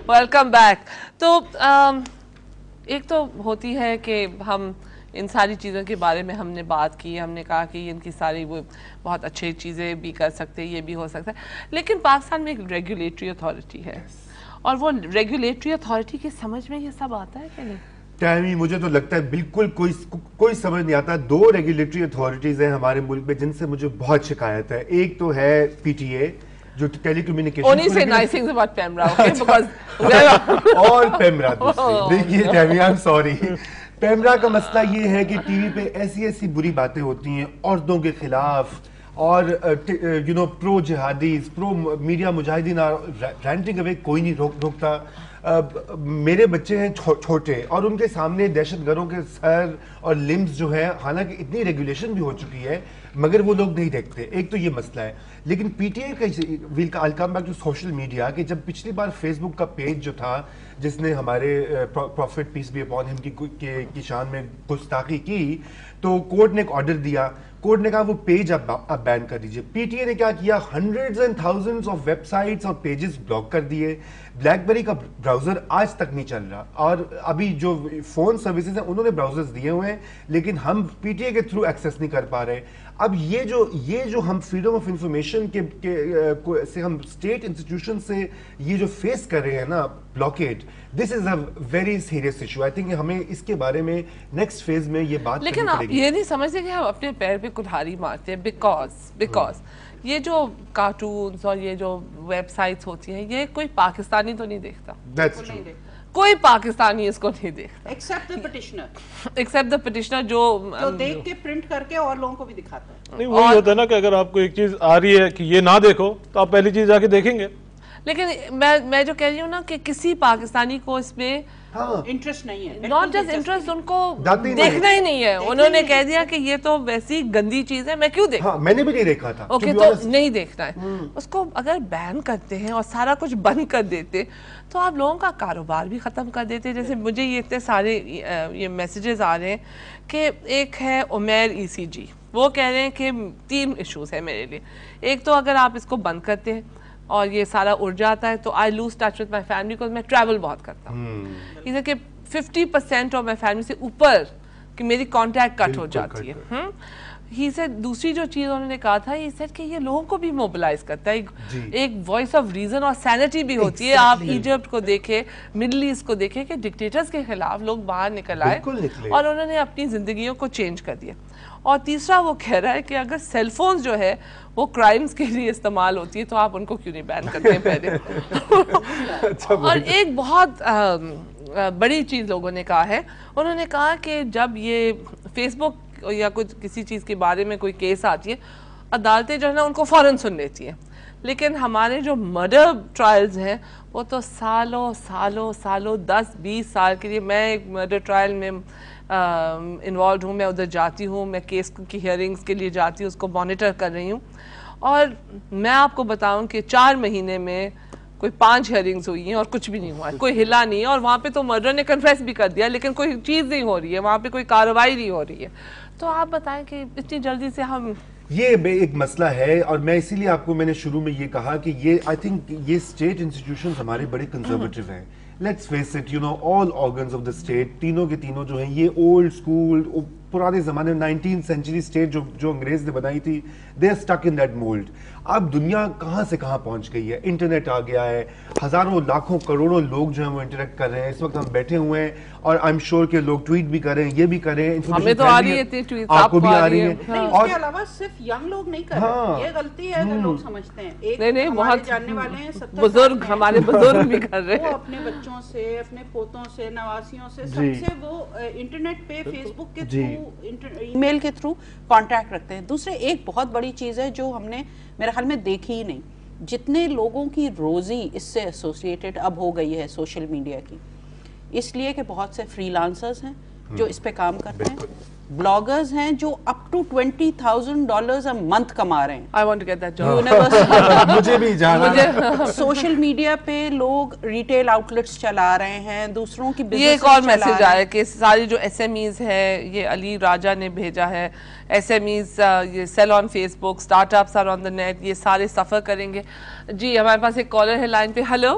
Welcome back. تو ایک تو ہوتی ہے کہ ہم ان ساری چیزوں کے بارے میں ہم نے بات کی, ہم نے کہا کہ ان کی ساری وہ بہت اچھی چیزیں بھی کر سکتے, یہ بھی ہو سکتا ہے, لیکن پاکستان میں ایک ریگولیٹری اتھارٹی ہے, اور وہ ریگولیٹری اتھارٹی کی سمجھ میں یہ سب آتا ہے کہ نہیں؟ ٹائمی مجھے تو لگتا ہے بالکل کوئی سمجھ نہیں آتا. 2 ریگولیٹری اتھارٹیز ہیں ہمارے ملک میں جن سے مجھے بہت شکایت ہے. ایک تو ہے پی ٹی اے جو telecommunication, Only say nice things about Pemra, okay? Because اور پیمرا دوسری. دیکھیے ٹائمی, آئی ایم سوری, پیمرا کا مسئلہ یہ ہے کہ ٹی وی پہ ایسی بری باتیں ہوتی ہیں عورتوں کے خلاف, اور پرو جہادیز, پرو میڈیا مجاہدین, رینٹنگ اوے کوئی نہیں روکتا. میرے بچے ہیں چھوٹے, اور ان کے سامنے دہشت گردوں کے سر اور لمز جو ہے, حالانکہ اتنی ریگولیشن بھی ہو چکی ہے مگر وہ لوگ نہیں دیکھتے. ایک تو یہ مسئلہ ہے. لیکن پی ٹی اے کا I'll come back to social media, کہ جب پچھلی بار فیس بک کا پیج جو تھا جس نے ہمارے profit piece be upon him کی شان میں گستاخی کی, تو کورٹ نے ایک آرڈر دیا. کورٹ نے کہا وہ پیج آپ بین کر دیجئے. پی ٹی اے نے کیا کیا, hundreds and thousands of websites اور پیجز بلاک کر دیے. بلیک بیری کا براؤزر آج تک نہیں چل رہا, اور ابھی جو فون سروسز ہیں انہوں نے براؤزرز دیے ہوئے ہیں, لیکن ہم پی ٹی اے کے تھرو ایکسیس نہیں کر پا رہے. اب یہ جو ہم فریڈم آف انفارمیشن سے ہم اسٹیٹ انسٹیٹیوشن سے یہ جو فیس کر رہے ہیں نا blockade, this is a very serious issue. I think ہمیں اس کے بارے میں نیکسٹ فیز میں یہ بات کرنی پڑے گی. لیکن آپ یہ نہیں سمجھتے کہ ہم اپنے پیر پہ کلہاڑی مارتے ہیں, بیکاز یہ جو کارٹونز اور یہ جو ویب سائٹس ہوتی ہیں یہ کوئی پاکستانی تو نہیں دیکھتا. That's true. کوئی پاکستانی اس کو نہیں دیکھتا ایکسپٹ دا پٹیشنر جو دیکھ کے پرنٹ کر کے اور لوگوں کو بھی دکھاتا ہے. نہیں وہی ہوتا ہے نا کہ اگر آپ کو ایک چیز آ رہی ہے کہ یہ نہ دیکھو تو آپ پہلی چیز جا کے دیکھیں گے. لیکن میں جو کہہ رہی ہوں نا کہ کسی پاکستانی کو اس میں انٹرسٹ نہیں ہے, ناٹ جسٹ انٹرسٹ, ان کو دیکھنا ہی نہیں ہے. انہوں نے کہہ دیا کہ یہ تو ویسی گندی چیز ہے, میں کیوں دیکھوں. میں نے بھی نہیں دیکھا تھا. اوکے, تو نہیں دیکھنا ہے اس کو. اگر بین کرتے ہیں اور سارا کچھ بند کر دیتے تو آپ لوگوں کا کاروبار بھی ختم کر دیتے. جیسے مجھے یہ اتنے سارے یہ میسیجز آ رہے ہیں کہ ایک ہے عمیر ای سی جی, وہ کہہ رہے ہیں کہ 3 ایشوز ہیں میرے لیے. ایک تو اگر آپ اس کو بند کرتے ہیں اور یہ سارا اڑ جاتا ہے تو I lose touch with my family, because میں ٹریول بہت کرتا ہوں. اسے کہ 50% آف مائی فیملی سے اوپر کہ میری کانٹیکٹ کٹ ہو جاتی ہے. ہی سیڈ, دوسری جو چیز انہوں نے کہا تھا, ہی سیڈ کہ یہ لوگوں کو بھی موبلائز کرتا ہے, ایک وائس آف ریزن اور سینٹی بھی ہوتی ہے. آپ ایجپٹ کو دیکھیں, مڈل ایسٹ کو دیکھیں کہ ڈکٹیٹرز کے خلاف لوگ باہر نکل آئے اور انہوں نے اپنی زندگیوں کو چینج کر دیا. اور تیسرا وہ کہہ رہا ہے کہ اگر سیل فونز جو ہے وہ کرائمز کے لیے استعمال ہوتی ہے تو آپ ان کو کیوں نہیں بین کرتے ہیں پہلے. اور ایک بہت بڑی چیز لوگوں نے کہا ہے, انہوں نے کہا کہ جب یہ فیس بک یا کچھ کسی چیز کے بارے میں کوئی کیس آتی ہے, عدالتیں جو ہے نا ان کو فوراً سن لیتی ہیں, لیکن ہمارے جو مرڈر ٹرائلز ہیں وہ تو سالوں 10-20 سال کے لیے. میں ایک مرڈر ٹرائل میں انوالوڈ ہوں, میں ادھر جاتی ہوں, میں کیس کی ہیئرنگز کے لیے جاتی ہوں, اس کو مانیٹر کر رہی ہوں, اور میں آپ کو بتاؤں کہ 4 مہینے میں کوئی 5 ہیئرنگز ہوئی ہیں اور کچھ بھی نہیں ہوا ہے, کوئی ہلا نہیں ہے. اور وہاں پہ تو مرڈر نے کنفیس بھی کر دیا لیکن کوئی چیز نہیں ہو رہی ہے, وہاں پہ کوئی کارروائی نہیں ہو رہی ہے. تو آپ بتائیں کہ اتنی جلدی سے ہم یہ ایک مسئلہ ہے. اور میں اسی لیے آپ کو میں نے شروع میں یہ کہا کہ یہ آئی تھنک یہ اسٹیٹ انسٹیٹیوشنز ہمارے بڑے کنزرویٹو ہیں. Let's face it, all organs of the state, تینوں کے تینوں جو ہیں یہ اولڈ اسکول پرانے زمانے میں 19th سینچری اسٹیٹ جو انگریز نے بنائی تھی, they are stuck in that mould. اب دنیا کہاں سے کہاں پہنچ گئی ہے, انٹرنیٹ آ گیا ہے, ہزاروں لاکھوں کروڑوں لوگ جو ہیں وہ انٹریکٹ کر رہے ہیں. اس وقت ہم بیٹھے ہوئے ہیں اور آئی ایم شیور کہ لوگ ٹویٹ بھی کر رہے ہیں, یہ بھی کر رہے ہیں, ہمیں تو آ رہی ہے ٹویٹ, آپ کو بھی آ رہی ہے. اس کے علاوہ صرف ینگ لوگ نہیں کر رہے, یہ غلطی ہے اگر لوگ سمجھتے ہیں. ایک بہت جاننے والے ہیں 70 بزرگ, ہمارے بزرگ بھی کر رہے ہیں, وہ اپنے بچوں سے, اپنے پوتوں سے, نواسیوں سے, سب سے وہ انٹرنیٹ پہ فیس بک کے تھرو, ای میل کے تھرو کانٹیکٹ رکھتے ہیں. دوسرے ایک بہت بڑی چیز ہے جو ہم نے میرے خیال میں دیکھی ہی نہیں, جتنے لوگوں کی روزی اس سے ایسوسیٹڈ اب ہو گئی ہے سوشل میڈیا کی, اس لیے کہ بہت سے فری لانسرز ہیں جو اس پہ کام کرتے ہیں, بلاگرز ہیں جو اپ ٹو $20,000 a month کما رہے ہیں. I want to get that job. مجھے بھی جانا. سوشل میڈیا پہ لوگ ریٹیل آؤٹلیٹس چلا رہے ہیں, دوسروں کی بزنس. یہ ایک اور میسج آیا کہ ساری جو ایس ایم ایز ہے, یہ علی راجہ نے بھیجا ہے, ایس ایم ایز یہ sell on Facebook, startups are on the net, یہ سارے سفر کریں گے. جی ہمارے پاس ایک کالر ہے لائن پہ. ہلو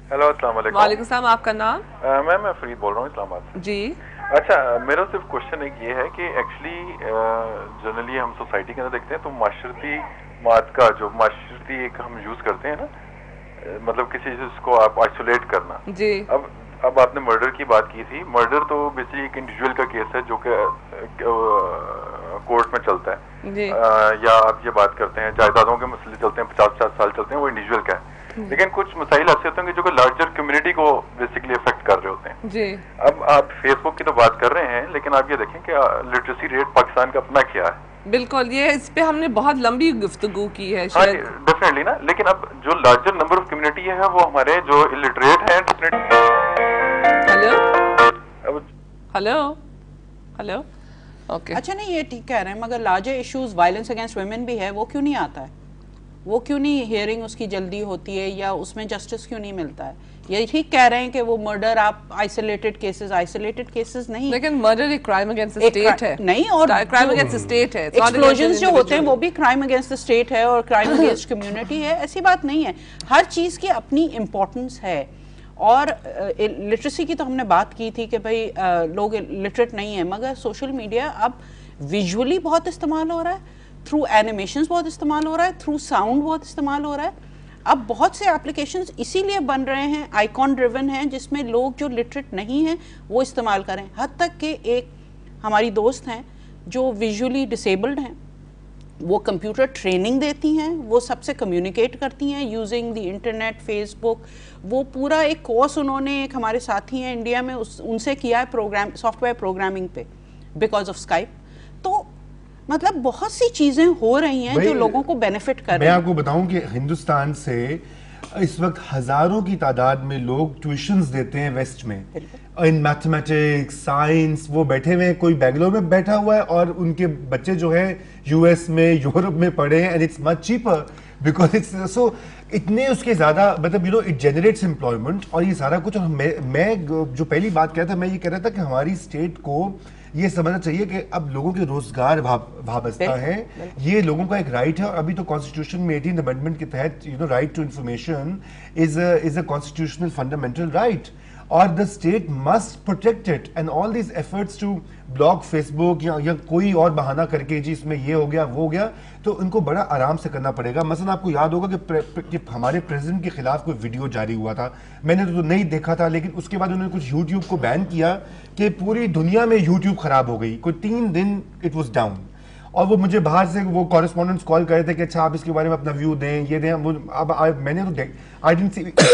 हेलो अस्सलाम वालेकुम। वालेकुम सलाम, आपका नाम? मैं फरीद बोल रहा हूँ इस्लामाबाद से। जी। अच्छा, मेरा सिर्फ क्वेश्चन एक ये है कि एक्चुअली जनरली हम सोसाइटी के अंदर देखते हैं तो माशरती मात का जो माशरती एक हम यूज करते हैं ना, मतलब किसी चीज को आप आइसोलेट करना जी। अब आपने मर्डर की बात की थी। मर्डर तो बेसिकली एक इंडिविजुअल का केस है जो कि कोर्ट में चलता है जी। या आप ये बात करते हैं जायदादों के मसले चलते हैं, 50-50 साल चलते हैं, वो इंडिविजुअल का है। लेकिन कुछ मसाइल ऐसे होते हैं जो कि लार्जर कम्युनिटी को बेसिकली अफेक्ट कर रहे होते हैं। जी। अब आप फेसबुक की तो बात कर रहे हैं, लेकिन आप ये देखें कि लिटरेसी रेट पाकिस्तान का अपना क्या है। बिल्कुल, ये इस पे हमने बहुत लंबी गुफ्तगू की है। हाँ डेफिनेटली ना, लेकिन अब जो लार्जर नंबर ऑफ कम्युनिटी है वो हमारे जो इलिटरेट हैं डेफिनेटली। Hello hello okay. अच्छा नहीं, ये ठीक कह रहे हैं, मगर larger issues violence against women भी है, वो क्यों नहीं आता है? वो क्यों नहीं हियरिंग उसकी जल्दी होती है या उसमें जस्टिस क्यों नहीं मिलता है? ये ठीक कह रहे हैं कि वो मर्डर आप आइसोलेटेड केसेस नहीं, लेकिन मर्डर एक क्राइम अगेंस्ट द स्टेट है। नहीं, और क्राइम अगेंस्ट द स्टेट है। एक्सप्लोजन्स जो होते हैं वो भी क्राइम अगेंस्ट द स्टेट है और क्राइम अगेंस्ट कम्युनिटी है, ऐसी बात नहीं है। हर चीज की अपनी इम्पोर्टेंस है। और लिटरेसी की तो हमने बात की थी कि भाई लोग लिटरेट नहीं है, मगर सोशल मीडिया अब विजुअली बहुत इस्तेमाल हो रहा है, थ्रू एनिमेशंस बहुत इस्तेमाल हो रहा है, थ्रू साउंड बहुत इस्तेमाल हो रहा है। अब बहुत से एप्लीकेशंस इसीलिए बन रहे हैं, आइकॉन ड्रिवन हैं, जिसमें लोग जो लिटरेट नहीं हैं वो इस्तेमाल करें। हद तक कि एक हमारी दोस्त हैं जो विजुअली डिसेबल्ड हैं, वो कंप्यूटर ट्रेनिंग देती हैं, वो सबसे कम्युनिकेट करती हैं यूजिंग द इंटरनेट, फेसबुक। वो पूरा एक कोर्स उन्होंने, एक हमारे साथी हैं इंडिया में, उनसे किया है सॉफ्टवेयर प्रोग्रामिंग पे, बिकॉज ऑफ स्काइप। तो मतलब बहुत सी चीजें हो रही हैं जो लोगों को बेनिफिट कर रही हैं। मैं आपको बताऊं कि हिंदुस्तान से इस वक्त हजारों की तादाद में लोग ट्यूशंस देते हैं वेस्ट में, इन मैथमेटिक्स, साइंस। वो बैठे हुए हैं, कोई बेंगलोर में बैठा हुआ है और उनके बच्चे जो है यूएस में, यूरोप में पढ़े हैं, and it's much cheaper because it's so इतने उसके ज्यादा, मतलब you know it generates employment और ये सारा कुछ। और मैं जो पहली बात कह रहा था, मैं ये कह रहा था कि हमारी स्टेट को ये समझना चाहिए कि अब लोगों के रोजगार वाबस्ता है, ये लोगों का एक राइट है। और अभी तो कॉन्स्टिट्यूशन में 18 अमेंडमेंट के तहत you know right to information is a constitutional fundamental right, और the state must protect it. And all these efforts to block Facebook या कोई और बहाना करके जी इसमें ये हो गया वो हो गया, तो उनको बड़ा आराम से करना पड़ेगा। मसलन आपको याद होगा कि हमारे प्रेसिडेंट के खिलाफ कोई वीडियो जारी हुआ था, मैंने तो नहीं देखा था, लेकिन उसके बाद उन्होंने कुछ यूट्यूब को बैन किया कि पूरी दुनिया में यूट्यूब खराब हो गई, कोई 3 दिन इट वाज डाउन। और वो मुझे बाहर से वो कॉरेस्पॉन्डेंट्स कॉल कर रहे थे कि अच्छा आप इसके बारे में अपना व्यू दें, ये दें। अब मैंने तो I didn't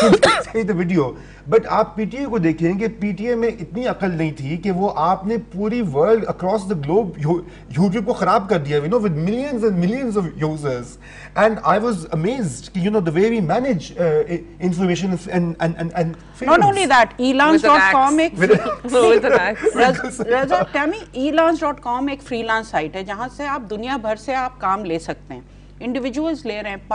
see the video, but आप पीटीए को देखें कि पीटीए में इतनी अकल नहीं थी कि वो आपने पूरी world across the globe YouTube को खराब कर दिया, you know, with millions and millions of users. And I was amazed कि you know the way we manage information and Not only that, elance.com एक रज़ा टैमी, elance.com एक freelance site है जहां से आप दुनिया भर से आप काम ले सकते हैं, इंडिविजुअल्स ले रहे हैं।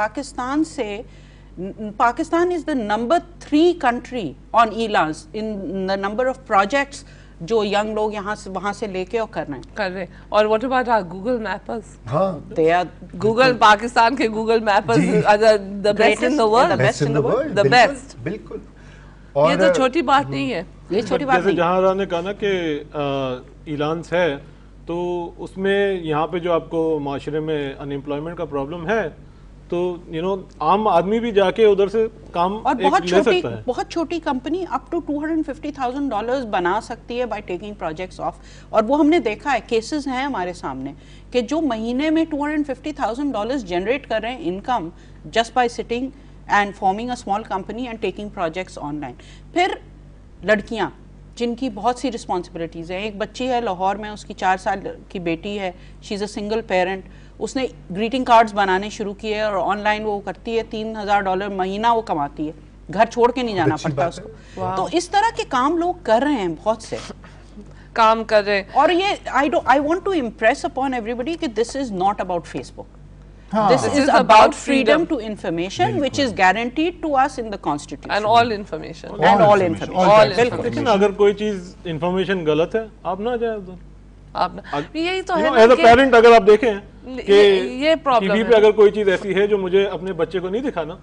Pakistan is the number 3 country on elance in the number of projects जो यंग लोग यहाँ से वहां से लेके और कर रहे हैं। और what about our Google mappers? हाँ, दे आर गूगल, पाकिस्तान के Google mappers are the best in the world, the best. बिल्कुल। ये तो छोटी बात नहीं है, ये छोटी बात नहीं। जहाँ ने कहा ना कि इलांस है, तो उसमें यहाँ पे जो आपको माशरे में अनएम्प्लॉयमेंट का प्रॉब्लम है, तो यू नो आम आदमी भी जाके उधर से काम और एक बहुत छोटी कंपनी अप टू $250,000 बना सकती है बाय टेकिंग प्रोजेक्ट्स ऑफ। और वो हमने देखा है, केसेस हैं हमारे सामने कि जो महीने में $250,000 जनरेट कर रहे हैं income just by sitting and forming a small company and taking projects online। फिर लड़कियां जिनकी बहुत सी रिस्पॉन्सिबिलिटीज़ हैं, एक बच्ची है लाहौर में, उसकी 4 साल की बेटी है, she is a single parent, उसने ग्रीटिंग कार्ड्स बनाने शुरू किए और ऑनलाइन वो करती है, $3,000 महीना वो कमाती है, घर छोड़ के नहीं जाना पड़ता उसको। तो इस तरह के काम लोग कर रहे हैं, बहुत से काम कर रहे हैं। और ये I want to impress upon everybody कि this is not about Facebook, this is about freedom to information which is guaranteed to us in the constitution and all information लेकिन अगर कोई चीज इंफॉर्मेशन गलत है आप ना जाए उधर। आप यही तो है एज अ पेरेंट अगर आप देखें कि ये प्रॉब्लम टीवी पे अगर कोई चीज ऐसी है जो मुझे अपने बच्चे को नहीं दिखाना,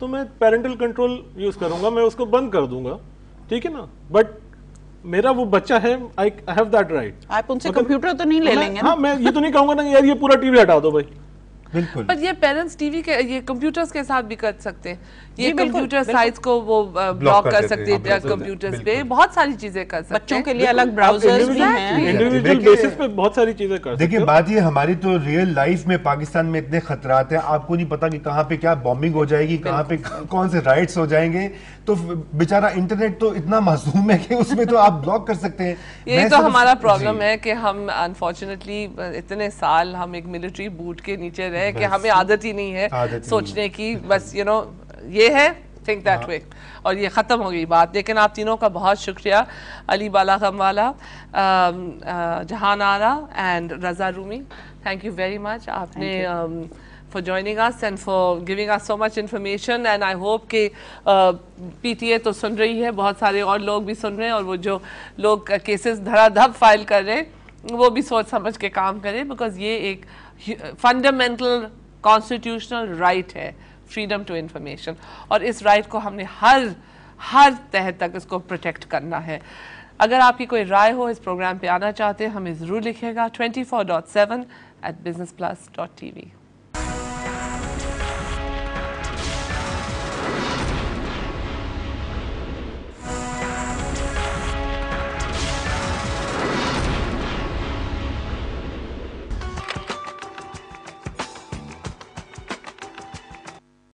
تو میں پیرنٹل کنٹرول یوز کروں گا, میں اس کو بند کر دوں گا, ٹھیک ہے نا, بٹ میرا وہ بچہ ہے, I have that right. آپ ان سے کمپیوٹر تو نہیں لے لیں گے. ہاں میں یہ تو نہیں کہوں گا نا یار یہ پورا ٹی وی ہٹا دو بھائی. بالکل. پر یہ پیرنٹس ٹی وی کے یہ کمپیوٹرز کے ساتھ بھی کر سکتے ہیں, یہ کمپیوٹر سائٹس کو وہ بلاک کر سکتے ہیں کمپیوٹرز پہ, بہت ساری چیزیں کر سکتے ہیں. بچوں کے لیے الگ براؤزرز بھی ہیں, انڈیویجول بیسس پہ بہت ساری چیزیں کر سکتے ہیں. دیکھیں بات یہ ہماری تو ریئل لائف میں پاکستان میں اتنے خطرات ہیں, آپ کو نہیں پتا کہ کہاں پہ کیا بومبنگ ہو جائے گی, کہاں پہ کون سے رائٹس ہو جائیں گے, تو بیچارہ انٹرنیٹ تو اتنا معصوم ہے کہ اس میں تو آپ بلاک کر سکتے ہیں. یہی تو ہمارا پرابلم ہے کہ ہم انفارچونیٹلی اتنے سال ہم ایک ملٹری بوٹ کے نیچے رہے کہ ہمیں عادت ہی نہیں ہے سوچنے کی, بس یو نو یہ ہے think that way, اور یہ ختم ہو گئی بات. لیکن آپ تینوں کا بہت شکریہ, علی Bala Ghamwala, Jahan Ara and Raza Rumi, thank you very much. آپ نے for joining us and for giving us so much information, and I hope کہ PTA تو سن رہی ہے, بہت سارے اور لوگ بھی سن رہے ہیں, اور وہ جو لوگ کیسز دھڑا دھپ فائل کر رہے ہیں وہ بھی سوچ سمجھ کے کام کریں, بیکاز یہ ایک فنڈامنٹل کانسٹیٹیوشنل رائٹ ہے, فریڈم ٹو انفارمیشن, اور اس رائٹ کو ہم نے ہر تہ تک اس کو پروٹیکٹ کرنا ہے. اگر آپ کی کوئی رائے ہو, اس پروگرام پہ آنا چاہتے ہیں, ہمیں ضرور لکھے گا 24/7 @businessplus.tv.